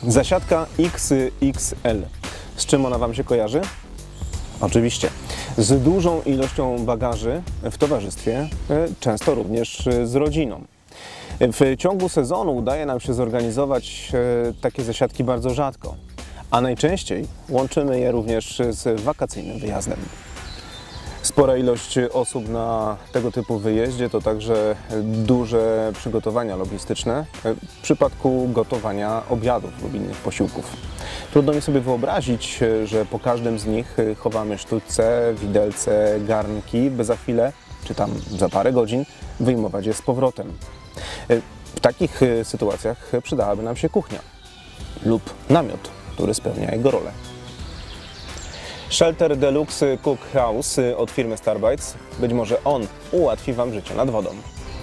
Zasiadka XXL. Z czym ona Wam się kojarzy? Oczywiście z dużą ilością bagaży w towarzystwie, często również z rodziną. W ciągu sezonu udaje nam się zorganizować takie zasiadki bardzo rzadko, a najczęściej łączymy je również z wakacyjnym wyjazdem. Spora ilość osób na tego typu wyjeździe to także duże przygotowania logistyczne w przypadku gotowania obiadów lub innych posiłków. Trudno mi sobie wyobrazić, że po każdym z nich chowamy sztućce, widelce, garnki, by za chwilę, czy tam za parę godzin, wyjmować je z powrotem. W takich sytuacjach przydałaby nam się kuchnia lub namiot, który spełnia jego rolę. Shelter Deluxe Cookhouse od firmy Starbites. Być może on ułatwi Wam życie nad wodą.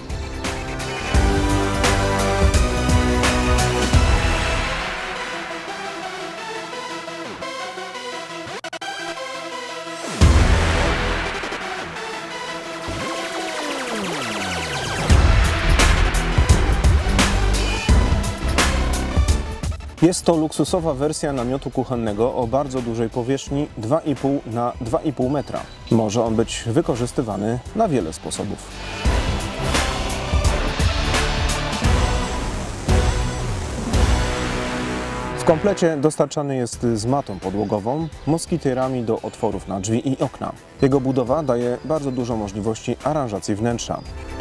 Jest to luksusowa wersja namiotu kuchennego o bardzo dużej powierzchni 2,5 na 2,5 metra. Może on być wykorzystywany na wiele sposobów. W komplecie dostarczany jest z matą podłogową, moskitierami do otworów na drzwi i okna. Jego budowa daje bardzo dużo możliwości aranżacji wnętrza.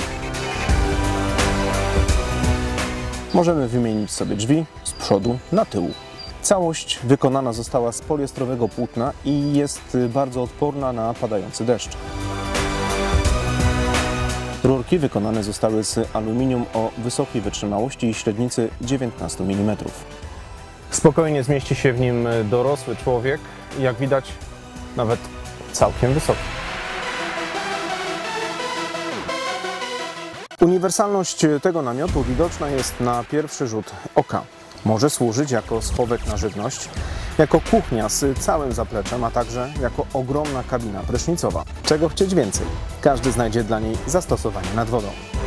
Możemy wymienić sobie drzwi z przodu na tył. Całość wykonana została z poliestrowego płótna i jest bardzo odporna na padający deszcz. Rurki wykonane zostały z aluminium o wysokiej wytrzymałości i średnicy 19 mm. Spokojnie zmieści się w nim dorosły człowiek, jak widać nawet całkiem wysoki. Uniwersalność tego namiotu widoczna jest na pierwszy rzut oka. Może służyć jako schowek na żywność, jako kuchnia z całym zapleczem, a także jako ogromna kabina prysznicowa. Czego chcieć więcej? Każdy znajdzie dla niej zastosowanie nad wodą.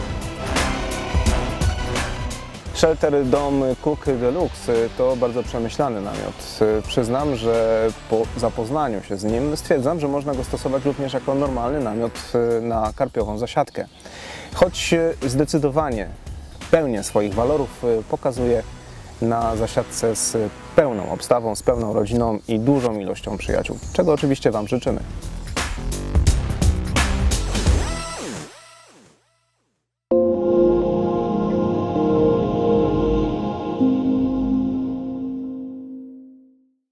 Shelter Dome Cook Deluxe to bardzo przemyślany namiot. Przyznam, że po zapoznaniu się z nim stwierdzam, że można go stosować również jako normalny namiot na karpiową zasiadkę. Choć zdecydowanie pełnię swoich walorów pokazuje na zasiadce z pełną obstawą, z pełną rodziną i dużą ilością przyjaciół, czego oczywiście Wam życzymy.